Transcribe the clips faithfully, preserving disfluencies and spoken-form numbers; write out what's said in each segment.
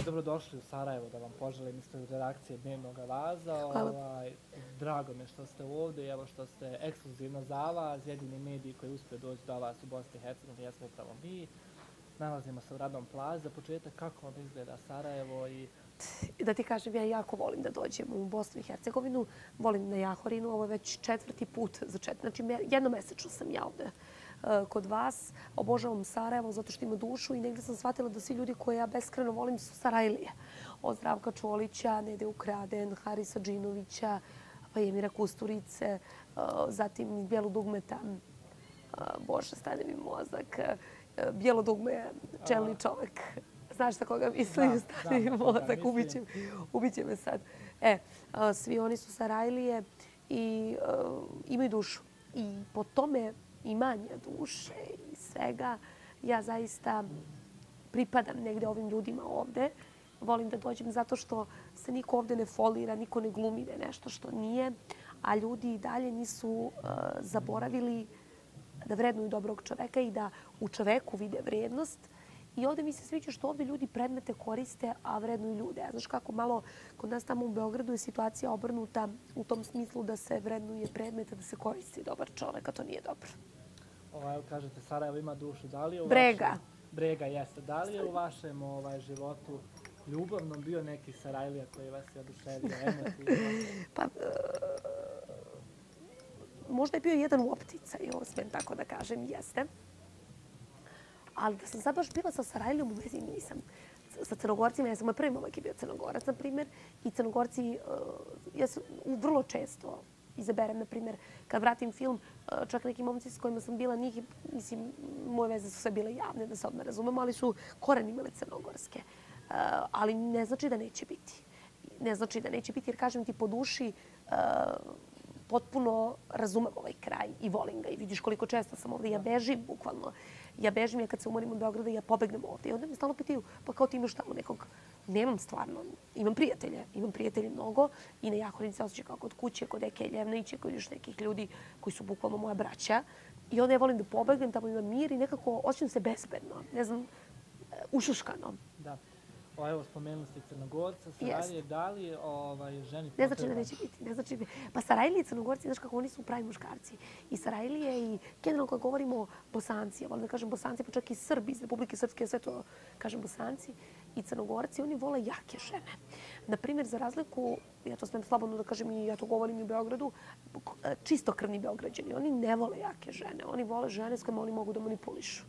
Dobrodošli u Sarajevo, da vam poželim ispred redakcije Dnevnog Vaza. Ovaj, drago mi je što ste ovdje i evo što ste ekskluzivno za vas, jedini mediji koji uspije doći do vas u Bosni i Hercegovini, jesmo upravo mi. Nalazimo se u Radom plaži. Za početak, kako vam izgleda Sarajevo? I... Da ti kažem, ja jako volim da dođem u Bosnu i Hercegovinu. Volim na Jahorinu, ovo je već četvrti put za četvrti. Znači, jednomesečno sam ja ovdje kod vas. Obožavam Sarajevo zato što ima dušu i negdje sam shvatila da svi ljudi koje ja beskreno volim su Sarajlije. Od Zdravka Čolića, Nede Ukraden, Harisa Džinovića, pa Emira Kusturice, zatim iz Bijelo dugmeta, Bože, stane mi mozak, Bijelo dugme je čelni čovjek. Znaš za koga mislim? Stane mi mozak, ubit će me sad. E, svi oni su Sarajlije i imaju dušu. I po tome imanja duše i svega, ja zaista pripadam negdje ovim ljudima ovdje. Volim da dođem zato što se niko ovdje ne folira, niko ne glumi da je nešto što nije, a ljudi i dalje nisu uh, zaboravili da vrednuju dobrog čoveka i da u čoveku vide vrijednost. I ovdje mi se sviđa što ovdje ljudi predmete koriste, a vrednuju ljude. Znaš kako malo kod nas tamo u Beogradu je situacija obrnuta u tom smislu da se vrednuje predmete, da se koristi dobar čovek, a to nije dobro. Ovaj, kažete, Sarajevo ima dušu. Da li je u Brega. Vašem, brega, jeste. Da li je u vašem ovaj, životu ljubavnom bio neki Sarajlija koji vas je oduševio emotivno? Pa, uh, možda je bio jedan u opticaju, smijem tako da kažem, jeste. Ali da sam sad baš bila sa Sarajlijom u vezi nisam. Sa Crnogorcima, ja sam moj prvi momak je bio Crnogorac, na primjer, i Crnogorci, uh, ja sam vrlo često izaberem, na primjer, kad vratim film, uh, čak neki momci s kojima sam bila, njih, mislim, moje veze su sve bile javne, da se odmah razumemo, ali su koren imale crnogorske. Uh, ali ne znači da neće biti. Ne znači da neće biti, jer kažem ti po duši, uh, potpuno razumem ovaj kraj i volim ga i vidiš koliko često sam ovdje. Ja bežim, bukvalno. Ja bežim, ja kad se umorim od Beograda, ja pobegnem ovdje. I onda mi stalno pitaju, pa kao ti imaš tamo nekog? Nemam stvarno. Imam prijatelje. Imam prijatelje mnogo i na Jahorini se osjeća kao kod kuće, kod Eke Ljevniće, kod još nekih ljudi koji su bukvalno moja braća. I onda ja volim da pobegnem, tamo imam mir i nekako osjećam se bezbedno. Ne znam, ušuškano. Da. O, evo, spomenuli ste Crnogorca, Sarajlije, da li ovaj, ženi potreban? Ne znači da neće biti. Ne znači... Pa Sarajlije i Crnogorci, znaš kako oni su pravi muškarci. I Sarajlije i generalno kad govorimo Bosanci, ja volim da kažem Bosanci, pa čak i Srbi iz Republike Srpske, sve to kažem Bosanci i Crnogorci, oni vole jake žene. Naprimjer, za razliku, ja to smijem slobodno da kažem i ja to govorim i u Beogradu, čistokrvni Beograđani, oni ne vole jake žene. Oni vole žene s kojima oni mogu da manipulišu.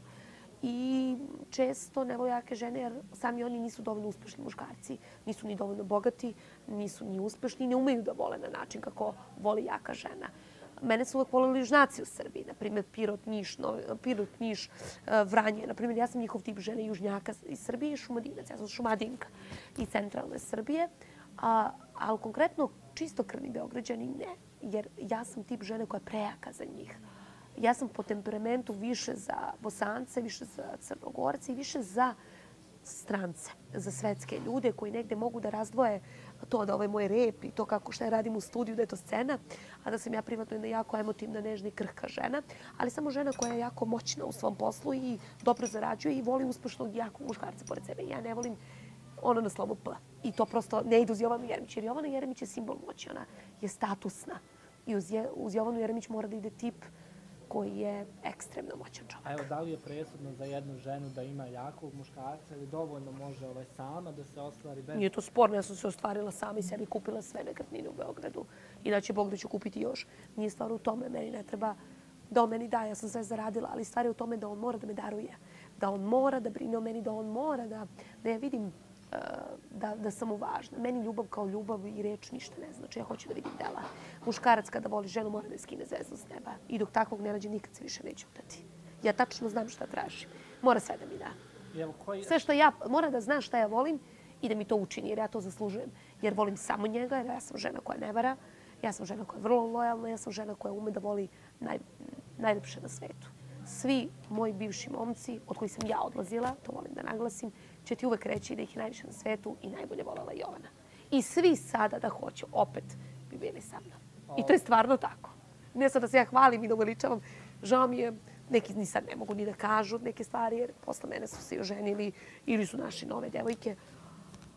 I često ne vole jake žene jer sami oni nisu dovoljno uspešni muškarci, nisu ni dovoljno bogati, nisu ni uspešni, ne umeju da vole na način kako voli jaka žena. Mene su uvek voleli južnaci u Srbiji, na primjer Pirot, Niš, Pirot, Niš, Vranje. Na primjer, ja sam njihov tip žene južnjaka iz Srbije i šumadinac. Ja sam šumadinka iz centralne Srbije, a, ali konkretno čistokrvni Beograđani ne, jer ja sam tip žene koja je prejaka za njih. Ja sam po temperamentu više za Bosance, više za Crnogorce i više za strance, za svetske ljude koji negde mogu da razdvoje to da ovaj moj rep i to kako šta ja radim u studiju, da je to scena, a da sam ja privatno jedna jako emotivna, nežna i krhka žena, ali samo žena koja je jako moćna u svom poslu i dobro zarađuje i voli uspešnog jakog muškarca pored sebe. Ja ne volim ono na slovo P. I to prosto ne ide uz Jovanu Jeremić, jer Jovana Jeremić je simbol moći, ona je statusna. I uz, je, uz Jovanu Jeremić mora da ide tip koji je ekstremno moćan čovjek. A evo, da li je presudno za jednu ženu da ima jakog muškarca ili dovoljno može ovaj sama da se ostvari bez... Nije to sporno, ja sam se ostvarila sama i sebi kupila sve nekretnine u Beogradu. I da će Bog da ću kupiti još. Nije stvar u tome, meni ne treba da on meni daje, ja sam sve zaradila, ali stvar je u tome da on mora da me daruje. Da on mora da brine o meni, da on mora da, da ja vidim uh, da, da sam mu važna. Meni ljubav kao ljubav i reč ništa ne znači. Ja hoću da vidim dela. Muškarac kada voli ženu mora da je skine zvezdu s neba. I dok takvog ne nađe, nikad se više neće udati. Ja tačno znam šta tražim. Mora sve da mi da. Evo, koji... Sve što ja, mora da zna šta ja volim i da mi to učini, jer ja to zaslužujem. Jer volim samo njega, jer ja sam žena koja ne vara. Ja sam žena koja je vrlo lojalna, ja sam žena koja ume da voli naj, najlepše na svetu. Svi moji bivši momci, od kojih sam ja odlazila, to volim da naglasim, će ti uvek reći da ih je najviše na svetu i najbolje volela Jovana. I svi sada da hoću, opet bi bili sa mnom. I to je stvarno tako. Ne sad da se ja hvalim i da uveličavam. Žao mi je, neki ni sad ne mogu ni da kažu neke stvari, jer posle mene su se oženili ili su naši nove devojke.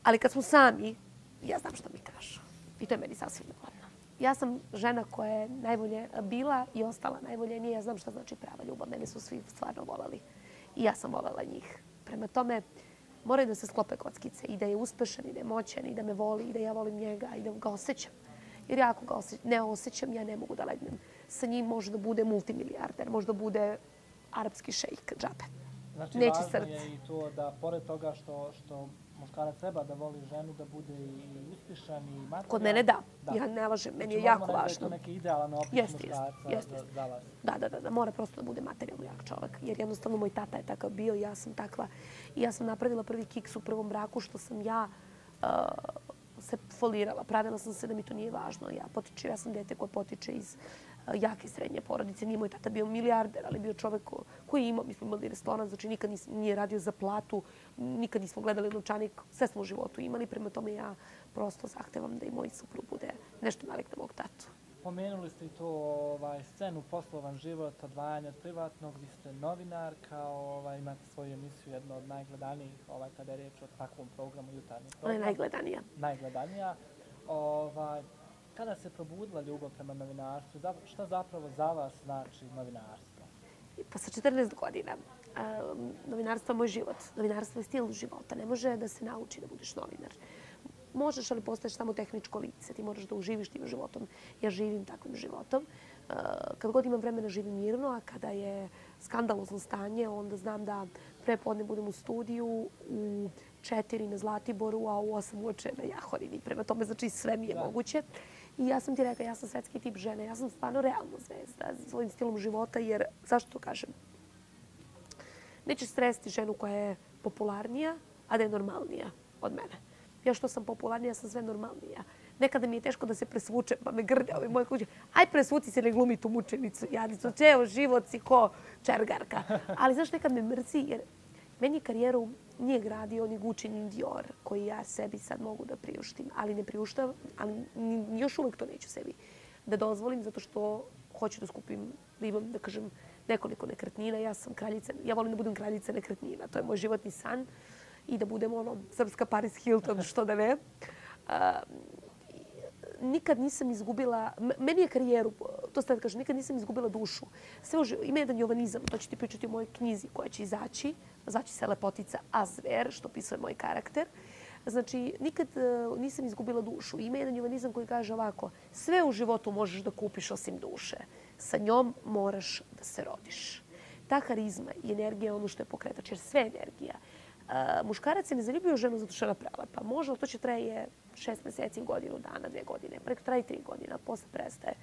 Ali kad smo sami, ja znam što mi kažu. I to je meni sasvim dovoljno. Ja sam žena koja je najbolje bila i ostala najvoljenija. Ja znam šta znači prava ljubav. Mene su svi stvarno volali. I ja sam volela njih. Prema tome, moraju da se sklope kockice. I da je uspešan, i da je moćan, i da me voli, i da ja volim njega, i da ga osjećam. Jer ja ako ga ne osjećam, ja ne mogu da legnem. Sa njim može da bude multimilijarder, može da bude arapski šejk, džabe. Znači, važno je i to da, pored toga što, što muškarac treba da voli ženu, da bude i uspješan i materijalan. Kod mene da. da. Ja ne lažem. Meni je jako važno. Znači, to neki idealan opis jest, muškarca jest, za, jest. za vas. Da, da, da, da. Mora prosto da bude materijalno jak čovjek. Jer jednostavno moj tata je takav bio i ja sam takva. I ja sam napravila prvi kiks u prvom braku što sam ja uh, se folirala. Pravila sam se da mi to nije važno. Ja potičem, ja sam dete koje potiče iz jake srednje porodice. Nije moj tata bio milijarder, ali bio čovjek koji je imao, mi smo imali restoran, znači nikad nije radio za platu, nikad nismo gledali novčanik, sve smo u životu imali, prema tome ja prosto zahtevam da i moj suprug bude nešto nalik na mog tatu. Pomenuli ste i to ovaj, scenu poslovan život, odvajanje od privatnog, vi ste novinarka, ovaj, imate svoju emisiju, jednu od najgledanijih, ovaj, kada je riječ o takvom programu, jutarnji program. Ona je najgledanija. Najgledanija. Ovaj, Kada se probudila ljubav prema novinarstvu, šta zapravo za vas znači novinarstvo? Pa sa četrnaest godina. Novinarstvo je moj život. Novinarstvo je stil života. Ne može da se nauči da budeš novinar. Možeš, ali postaješ samo tehničko lice. Ti moraš da uživiš tim životom. Ja živim takvim životom. Kad god imam vremena živim mirno, a kada je skandalozno stanje, onda znam da pre podne budem u studiju, u četiri na Zlatiboru, a u osam uoče na Jahorini. Prema tome, znači, sve mi je moguće. I ja sam ti rekla, ja sam svetski tip žene. Ja sam stvarno realno zvezda svojim stilom života, jer, zašto to kažem? Nećeš stresiti ženu koja je popularnija, a da je normalnija od mene. Ja što sam popularnija, sam sve normalnija. Nekada mi je teško da se presvučem, pa me grde ovi moje kuće. Aj, presvuci se, ne glumi tu mučenicu, jadicu, ceo život si ko čergarka. Ali znaš, nekad me mrzi, jer meni karijeru nije gradio ni Gucci, ni Dior, koji ja sebi sad mogu da priuštim. Ali ne priuštavam, ali još uvek to neću sebi da dozvolim, zato što hoću da skupim, da imam, da kažem, nekoliko nekretnina. Ja sam kraljica, ja volim da budem kraljica nekretnina. To je moj životni san. I da budem ono, srpska Paris Hilton, što da ne. Nikad nisam izgubila, meni je karijeru, to ste da kažem, nikad nisam izgubila dušu. Sve ima jedan jovanizam, to ću ti pričati u mojoj knjizi koja će izaći. Zvaće se Lepotica a zver, što opisuje moj karakter. Znači, nikad nisam izgubila dušu. Ima jedan jovanizam koji kaže ovako, sve u životu možeš da kupiš osim duše. Sa njom moraš da se rodiš. Ta harizma i energija je ono što je pokretač, jer sve je energija. Muškarac se ne zaljubio ženu zato što je ona prelepa. Može, ali to će traje šest meseci, godinu dana, dve godine. Preko traje tri godina, posle prestaje.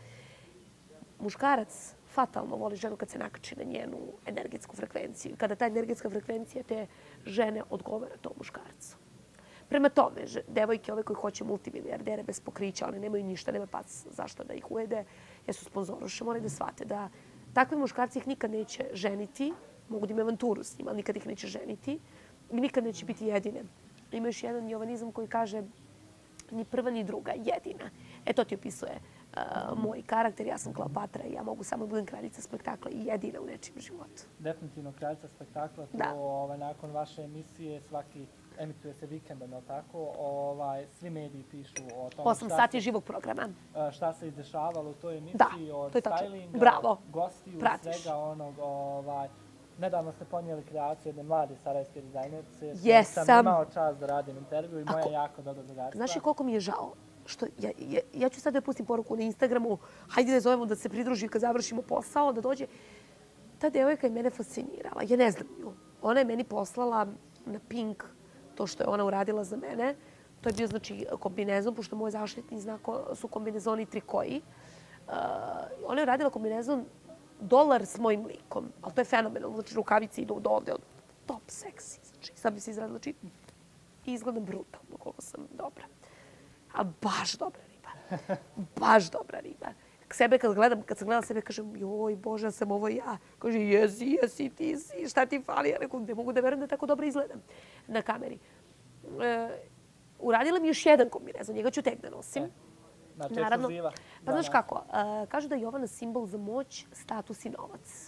Muškarac fatalno voli ženu kad se nakači na njenu energetsku frekvenciju. Kada ta energetska frekvencija te žene odgovara tom muškarcu. Prema tome, devojke ove koji hoće multimilijardere bez pokrića, one nemaju ništa, nema pas zašto da ih ujede, jer su sponzoroše, moraju da shvate da takvi muškarci ih nikad neće ženiti, mogu da imaju avanturu s njima, ali nikad ih neće ženiti. I nikad neće biti jedine. Ima još jedan jovanizam koji kaže ni prva ni druga, jedina. E to ti opisuje uh, moj karakter. Ja sam Kleopatra i ja mogu samo da budem kraljica spektakla i jedina u nečijem životu. Definitivno kraljica spektakla. To da. ovaj, nakon vaše emisije svaki emituje se vikendom, je li tako? Ovaj, svi mediji pišu o tome Osam sati se, živog programa. Šta se izdešavalo u toj emisiji, da, od to je stylinga, bravo. gostiju, Pratiš. svega onog. Ovaj, nedavno ste ponijeli kreaciju jedne mlade sarajevske dizajnerce. Jesam. Sam imao čast da radim intervju i moja je jako dobro drugarstva. Znaš li koliko mi je žao? Što ja, ja, ja ću sad da pustim poruku na Instagramu, hajde da zovemo da se pridruži kad završimo posao, da dođe. Ta devojka je mene fascinirala. Ja ne znam nju. Ona je meni poslala na Pink to što je ona uradila za mene. To je bio znači kombinezon, pošto moj zaštitni znak su kombinezoni trikoji. Uh, ona je uradila kombinezon dolar s mojim likom. Ali to je fenomenalno. Znači, rukavice idu do ovde. Top seksi. Znači, sad bi se izradila. Znači, izgledam brutalno koliko sam dobra. A baš dobra riba. Baš dobra riba. Sebe kad gledam, kad sam gledala sebe, kažem, joj, Bože, sam ovo ja. Kaže, jesi, jesi, ti si, šta ti fali? Ja rekao, ne mogu da verujem da tako dobro izgledam na kameri. E, uradila mi još jedan kombinezon. Njega ću tek da nosim. E. Znači, naravno, ekskluziva. Pa znaš kako, uh, kažu da je Jovana simbol za moć, status i novac.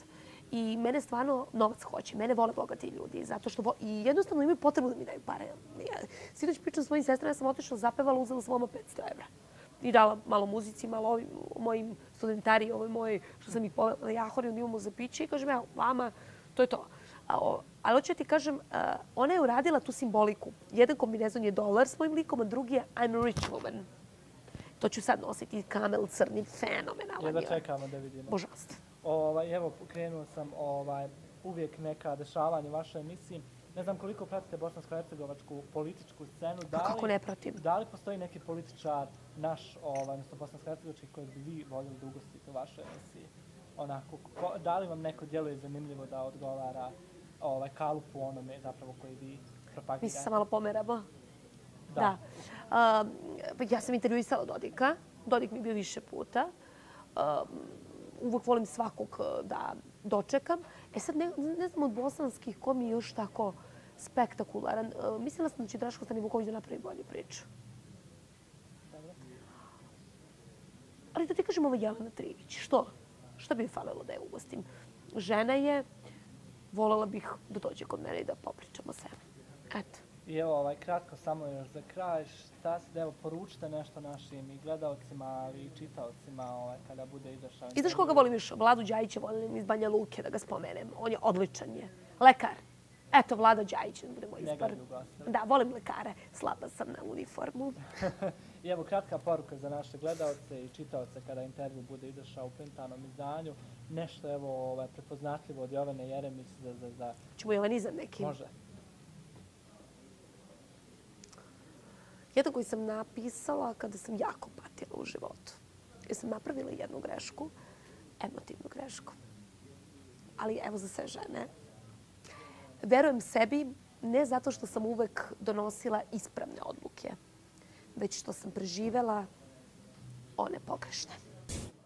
I mene stvarno novac hoće. Mene vole bogati ljudi. Zato što vo... I jednostavno imaju potrebu da mi daju pare. Ja, sinoć pričam s svojim sestrama, ja sam otišla, zapevala, uzela svoma petsto evra. I dala malo muzici, malo ovim mojim studentari, ovoj mojoj, što sam ih povela na jahori, onda imamo za piće i kažem, evo, vama, to je to. A, o, ali hoću ti kažem, uh, ona je uradila tu simboliku. Jedan kombinezon je dolar s mojim likom, a drugi je I'm a rich woman. To ću sad nositi, kamel crni, fenomenalan. Jedva čekamo da vidimo. Božanstvo. Ovaj, evo, krenuo sam ovaj, uvijek neka dešavanja u vašoj emisiji. Ne znam koliko pratite bosansko-hercegovačku političku scenu. Da li, kako ne pratim? Da li postoji neki političar naš, ovaj, odnosno bosansko-hercegovački, kojeg bi vi voljeli da ugostite u vašoj emisiji? Onako, ko, da li vam neko djeluje zanimljivo da odgovara ovaj, kalupu onome zapravo koji vi propagirate? Mi se malo pomeramo. Da. da. Um, ja sam intervjuisala Dodika. Dodik mi je bio više puta. Um, uvijek volim svakog da dočekam. E sad, ne, ne znam od bosanskih ko mi je još tako spektakularan. Uh, mislila sam da će Draško Stanivuković da napravi bolju priču. Ali da ti kažem ovo Jelena Trivić. Što? Što bi mi falilo da je ugostim? Žena je, voljela bih da dođe kod mene i da popričamo se. Eto. I evo, ovaj, kratko samo još za kraj, šta se, evo, poručite nešto našim i gledalcima, ali i čitaocima ovaj, kada bude izašao. I znaš koga volim još? Vladu Đajića volim iz Banja Luke, da ga spomenem. On je odličan je. Lekar. Eto, Vlada Đajić, da bude moj izbor. Da, volim lekare. Slaba sam na uniformu. I evo, kratka poruka za naše gledalce i čitaoce kada intervju bude izašao u printanom izdanju. Nešto, evo, ovaj, prepoznatljivo od Jovane Jeremić za... za, za... Ćemo Jovanizam neki? Može. Jedan koji sam napisala kada sam jako patila u životu. Jer sam napravila jednu grešku, emotivnu grešku. Ali evo za sve žene. Verujem sebi ne zato što sam uvek donosila ispravne odluke, već što sam preživela one pogrešne.